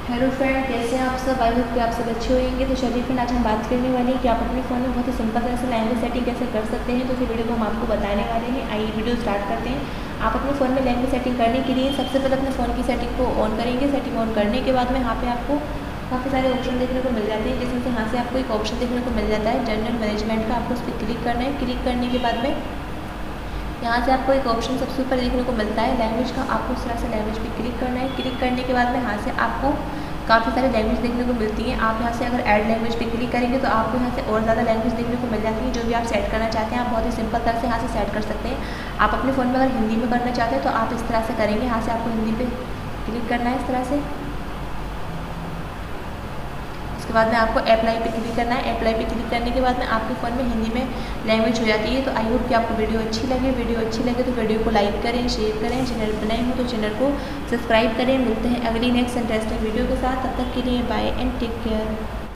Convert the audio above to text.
Hello friend, कैसे हैं आप सब। आई होप कि आप सब अच्छे होंगे। तो चलिए फ्रेंड, आज हम बात करने वाले हैं कि आप अपने फ़ोन में बहुत ही सिंपल तरह से लैंग्वेज सेटिंग कैसे कर सकते हैं। तो इस वीडियो को हम आपको बताने वाले हैं। आइए वीडियो स्टार्ट करते हैं। आप अपने फ़ोन में लैंग्वेज सेटिंग करने के लिए सबसे पहले अपने फ़ोन की सेटिंग को ऑन करेंगे। सेटिंग ऑन करने के बाद में यहाँ पे आपको काफ़ी सारे ऑप्शन देखने को मिल जाते हैं, जिसमें से यहाँ से आपको एक ऑप्शन देखने को मिल जाता है जनरल मैनेजमेंट का। आपको उस पर क्लिक करना है। क्लिक करने के बाद में यहाँ से आपको एक ऑप्शन सबसे ऊपर देखने को मिलता है लैंग्वेज का। आपको उस तरह से लैंग्वेज पे क्लिक करना है। क्लिक करने के बाद में यहाँ से आपको काफ़ी सारी लैंग्वेज देखने को मिलती हैं। आप यहाँ से अगर ऐड लैंग्वेज पे क्लिक करेंगे तो आपको यहाँ से और ज़्यादा लैंग्वेज देखने को मिल जाती है। जो भी आप सेट करना चाहते हैं आप बहुत ही सिंपल तरह से यहाँ से सेट कर सकते हैं। आप अपने फ़ोन में अगर हिंदी में करना चाहते हैं तो आप इस तरह से करेंगे। यहाँ से आपको हिंदी पे क्लिक करना है इस तरह से। उसके बाद में आपको अप्लाई पे क्लिक करना है। अप्लाई पे क्लिक करने के बाद में आपके फ़ोन में हिंदी में लैंग्वेज हो जाती है। तो आई होप कि आपको वीडियो अच्छी लगे। वीडियो अच्छी लगे तो वीडियो को लाइक करें, शेयर करें। चैनल पर नए हो तो चैनल को सब्सक्राइब करें। मिलते हैं अगली नेक्स्ट इंटरेस्टिंग वीडियो के साथ। तब तक के लिए बाय एंड टेक केयर।